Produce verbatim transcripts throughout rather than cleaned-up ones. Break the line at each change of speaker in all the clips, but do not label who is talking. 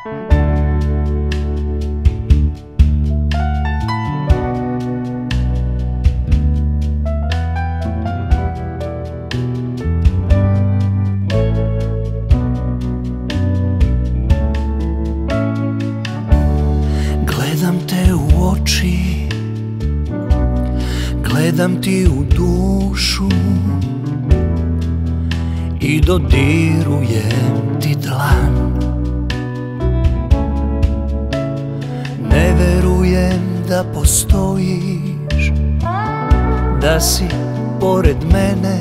Gledam te u oči, gledam ti u dušu i dodirujem ti dlan. Ne verujem da postojiš, da si pored mene,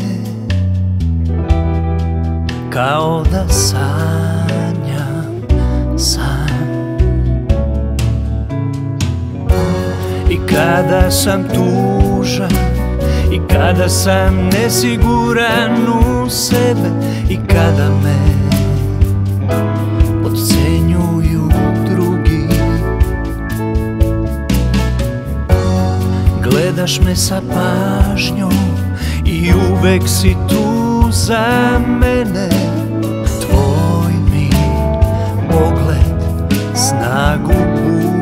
kao da sanjam san. I kada sam tužan, i kada sam nesiguran u sebe, i kada me potcenjuju drugi, gledaš me sa pažnjom i uvek si tu za mene. Tvoj mi pogled snagu budi.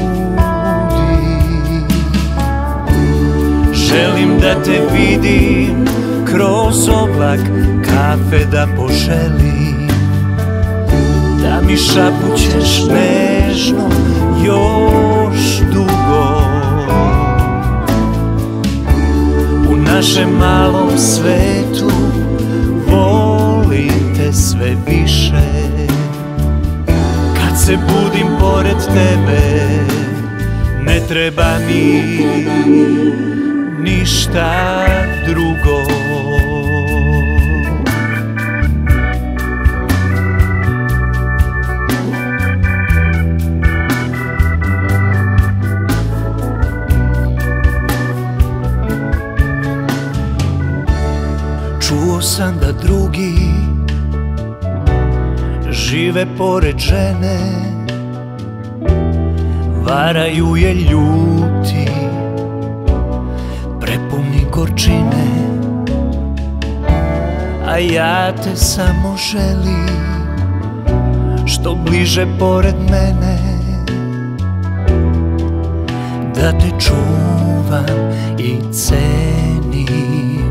Želim da te vidim kroz oblak kafe, da poželim da mi šapućeš nežno još dugo. U našem malom svetu volim te sve više. Kad se budim pored tebe, ne treba mi ništa drugo. Čuo sam da drugi žive pored žene, varaju je ljuti, prepuni gorčine, a ja te samo želim što bliže pored mene, da te čuvam i cenim.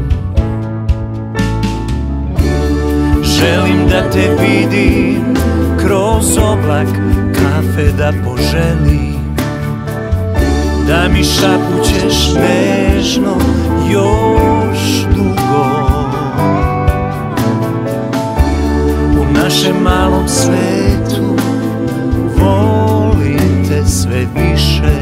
Želim da te vidim kroz oblak kafe, da poželim da mi šapućeš nežno još dugo. U našem malom svetu volim te sve više.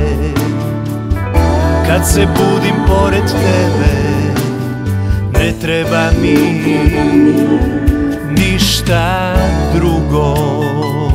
Kad se budim pored tebe, ne treba mi ništa drugo.